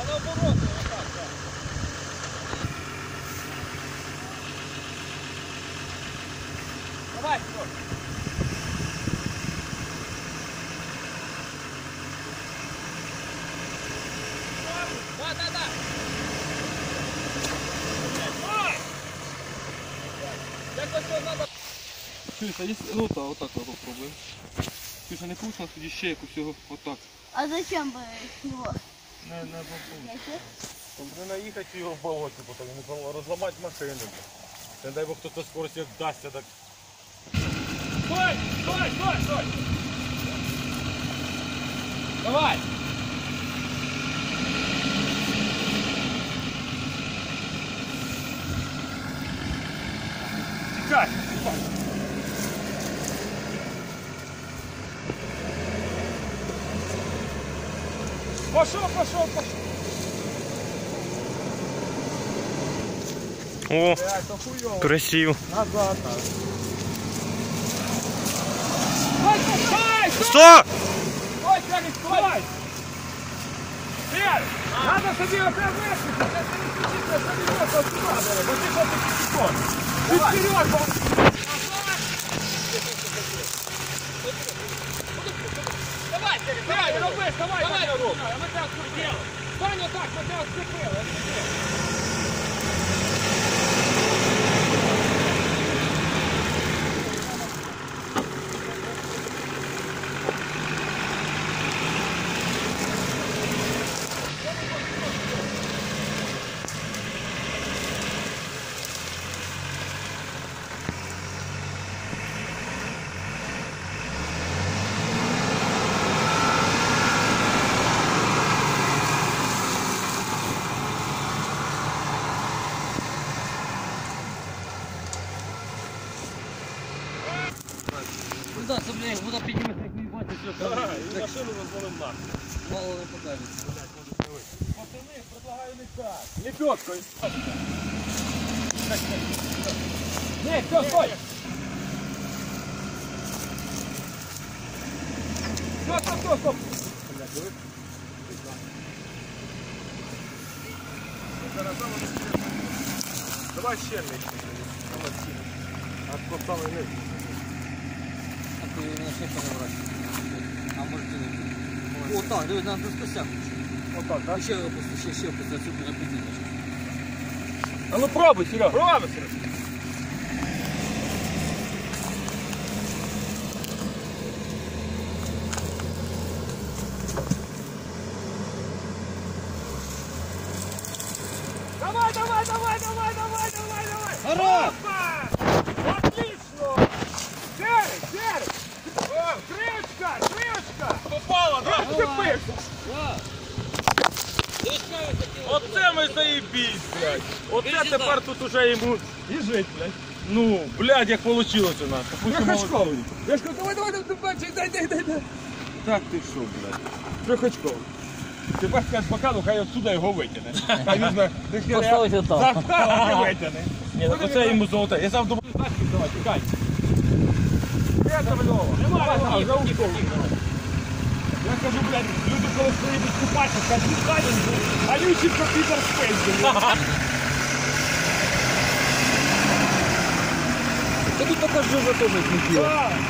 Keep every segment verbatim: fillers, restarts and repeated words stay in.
наоборот, отак, так. Давай, Сереж. Да, да, да. Як ось треба... Ксюша, є... ну так, отак попробуємо. Ксюша, не получилось, тоді ще якусь його отак. А зачем бы его? Не, не попробуй. Там не наїхати його в болоті, бо так не розламати машину. Не дай Бог, хто-то скорості як вдасться, так... Стой! Стой! Стой! Стой! Давай! Тікай! Пошел, пошел, пошел! О, Это хуёво! красиво. Назад надо! Стой, стой, стой! Стой! Стой, Феликс, стой! Феликс, надо собі опять вискочити, це не кричиться, це не можна сюди, бо ти що ти пішов? Ти вперед, бо... Давай, Феликс, давай, роби, давай, давай, роби! Ми тебе отцепили! Стань отак, ми тебе отцепили! Да, це, блядь, вода підніметься, як не бачить, все, Ага, і машину розвалим нахуй. мало не покажеться. Пацани, предлагаю не так. Лепеткой. Нет, все, стой! Стоп, стоп, стоп, стоп! Давай ще нижче. А самий низ. А ти на ще перебрати. А може ти не. О, так, дивись, треба спустя. Вот так, да? Ще опусти, ще, ще опусти, цю буде підійдеш. А ну пробуй, Серега. Пробуй, Серега. Давай, давай, давай, давай, давай, давай, давай! Хорош! Опа! Отлично! Серый, серый! О, крючка, крючка! Попало, да? Отцепився! Да. Дивись, каві хотіли. Оце ми заєбісь, блядь. Оце Іди тепер тут уже йому і жить, блядь. Ну, блядь, як вийшло у нас. Трьохочковий. Я ж кажу, давай, давай, давай, дай, дай, дай, дай. Так ти що, блядь? Трьохочковий. Тепер скажеш Бакану, хай отсюда його витягне. Хай візьме, Поставить отак. заставить і витягне. Ні, так оце йому золоте. Я сам думав, Давай, тікай. Це Льова. Немає, давай, за ушком. Я кажу, блядь, люди коли приїдуть купатися, кажуть, Сталін, а Ющенко Підер Спейс. Та тут покажи вже теж не тіло.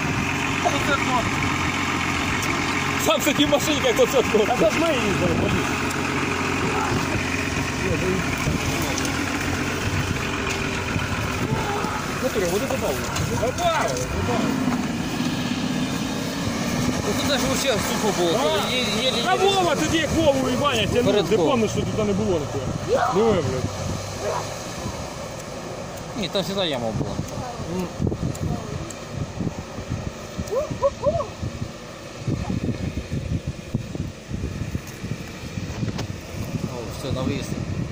сам з таким машинкою, то це А це ж ми їздили, ходіть. Натурі, води добавили. Добавили, добавили. Ну тут даже вообще сухо було. А, Є- єлі- А Вова тоді як Вову і Ваня тягнув, ти Передком. пам'ятаєш, що туди не було нікого. Диви, блядь. Ні, там завжди яма була. О, все, на виїзд.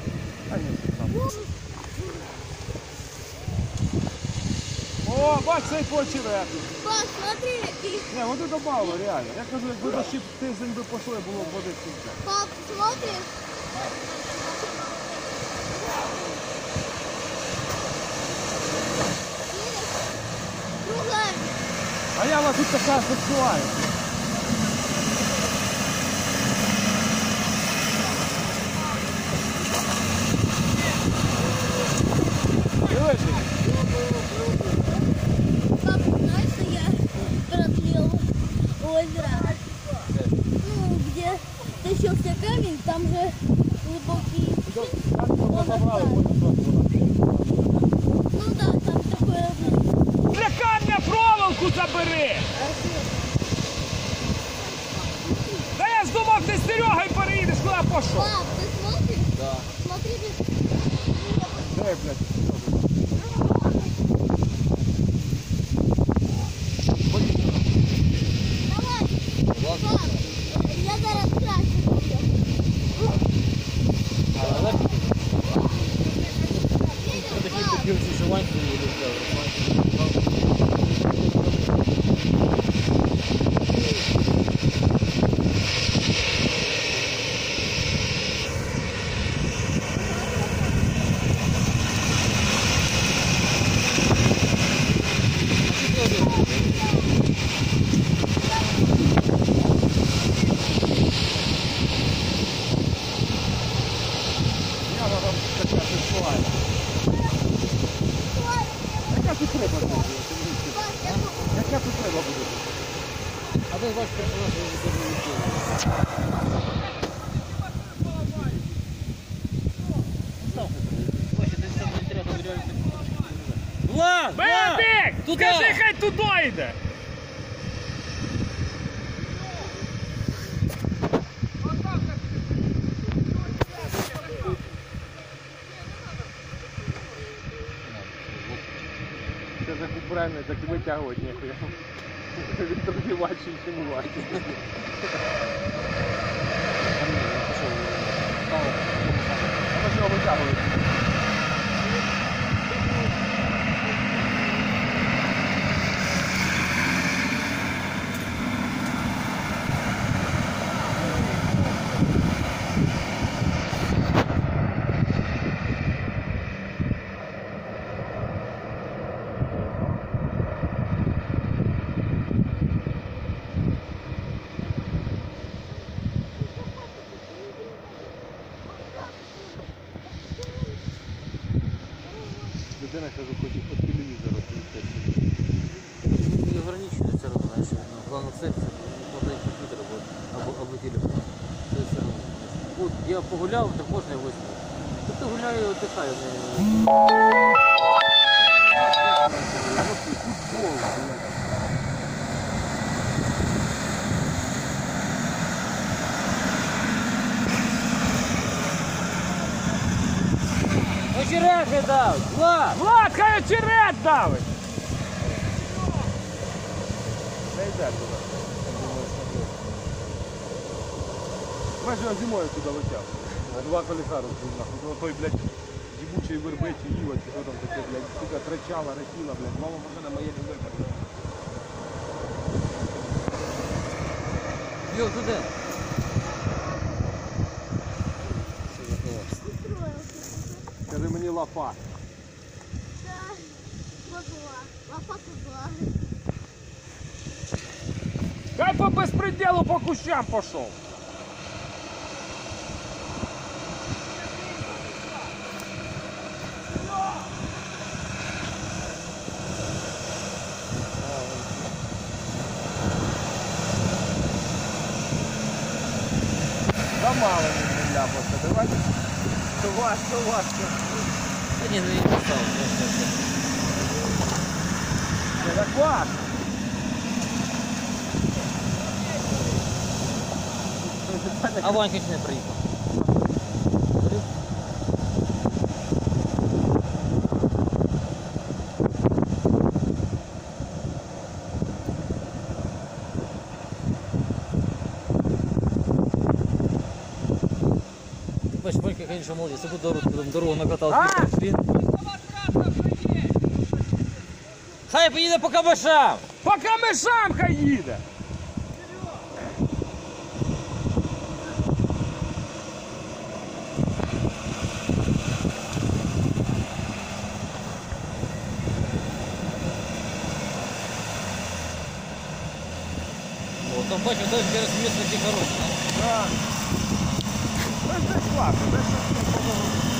О, бач, цей почерет. Пап, смотри, и- Не, води добавили, реально. Я кажу, якби дощі тиждень би пішли, було б води всегда. пап, смотри. Кругами. А я вас тут така відчуваю. Стався камінь, там же глибокий. Забрали, потім просто вона. Ну так, там таке. Для камня проволоку забери! Та я ж думав, ти з Серегою переїдеш, куди пішов? Пап, ты смотришь? Да. Смотри, без... Де, блядь? Давай, Ладно. пап, я зараз краще зроблю. А давай Видишь, такі пап? такі всі силанки не люблю. Я там така сексуальна. Яка тут треба буде? Пап, я тут. Яка тут треба буде? А ти бачиш, що у нас вже не Влад! Влад! Бенедикт! Туди! Скажи, хай туди йде! Це за купральне, так і витягувати ніхуя. Він трохи важчий, ніж важчий. А що витягувати? Людина каже, хоче під телевізором. Не ограничено все равно, знаешь, ну, главная цель, это не хватает компьютера вот, або, або телефона. Це все равно. От я погуляв, так можна і восьму. Тут я гуляю і отдихаю. Очерет не дав! Влад! Влад, хай очерет давить! Не йде туди. Ми ж зимою туди летяв. На два колеса розбив нахуй. Ну, той, блядь, дібучий вербичий їва, чи що там таке, блядь, сука, тричала, рекіла, блядь. Мама машина моє не випадає. Йо, туди! Скажи мені лопат. Да, позла. Лопата зла. Хай по безпреділу по кущам пішов! Та мало не ляпався, давайте. То важко, важко. Та ні, ну я не став. Це так важко. А Ванька чи не приїхав? Бачиш, Ванька, звісно, молодець, це буде дорогу, дорогу накатав. А? Він. Хай поїде по кабашам! По камешам хай їде! О, там бачиш, там зараз місце такі хороші. Да. Це ж класно, це ж